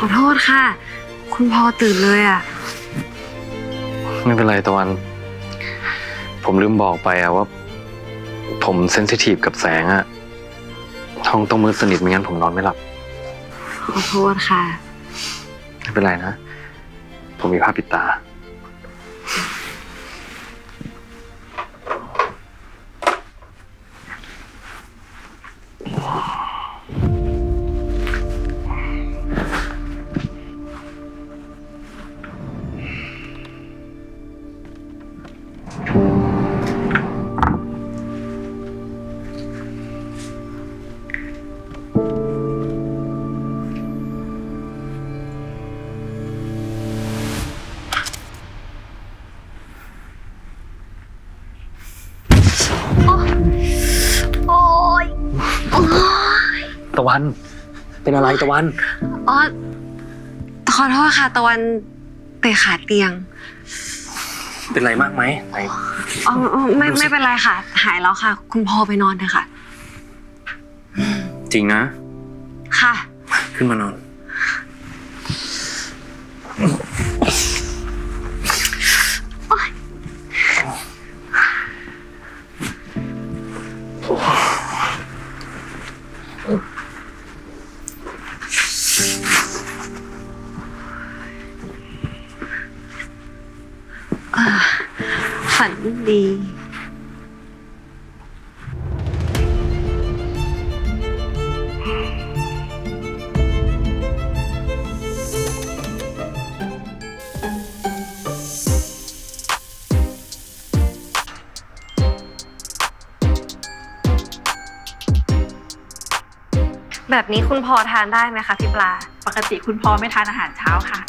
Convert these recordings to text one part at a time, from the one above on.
อโทษค่ะคุณพอตื่นเลยอ่ะไม่เป็นไรตะวันผมลืมบอกไปอะว่าผมเซนซิทีฟกับแสงอะห้องต้องมืดสนิทไม่งั้นผมนอนไม่หลับขอโทษค่ะไม่เป็นไรนะผมมีผ้าปิดตาตะวันเป็นอะไรตะวันอ๋อขอโทษค่ะตะวันเตะขาเตียงเป็นไรมากไหมอ๋อไม่เป็นไรค่ะหายแล้วค่ะคุณพ่อไปนอนเถอะค่ะจริงนะค่ะขึ้นมานอนฝันดีแบบนี้คุณพอทานได้ไหมคะพี่ปลาปกติคุณพอไม่ทานอาหารเช้าค่ะ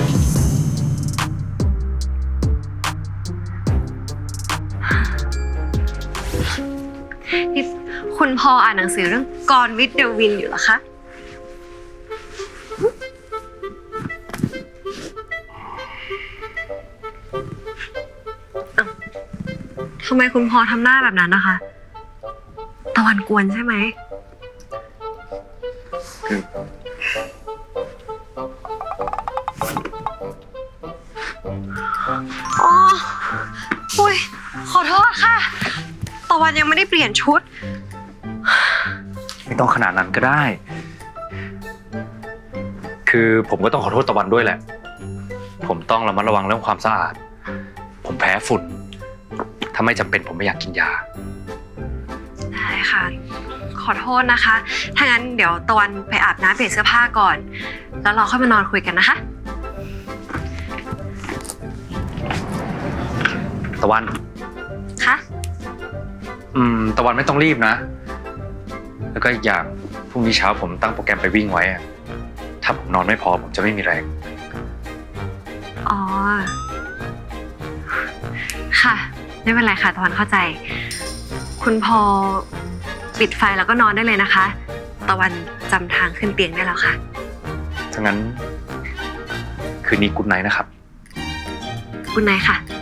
คุณพออ่านหนังสือเรื่องกรวิทย์เดวินอยู่เหรอคะทำไมคุณพอทำหน้าแบบนั้นนะคะตะวันกวนใช่ไหมอ๋ออุ้ยขอโทษค่ะตะวันยังไม่ได้เปลี่ยนชุดไม่ต้องขนาดนั้นก็ได้คือผมก็ต้องขอโทษตะวันด้วยแหละผมต้องระมัดระวังเรื่องความสะอาดผมแพ้ฝุ่นถ้าไม่จำเป็นผมไม่อยากกินยาได้ค่ะขอโทษนะคะถ้างั้นเดี๋ยวตะวันไปอาบน้ำเปลี่ยนเสื้อผ้าก่อนแล้วเราค่อยมานอนคุยกันนะคะตะวันคะตะวันไม่ต้องรีบนะแล้วก็อีกอย่างพรุ่งนี้เช้าผมตั้งโปรแกรมไปวิ่งไว้ถ้าผมนอนไม่พอผมจะไม่มีแรงอ๋อค่ะไม่เป็นไรค่ะตะวันเข้าใจคุณพอปิดไฟแล้วก็นอนได้เลยนะคะตะวันจำทางขึ้นเตียงได้แล้วค่ะถ้างั้นคืนนี้กุ๊ดไนท์นะครับกุ๊ดไนท์ค่ะ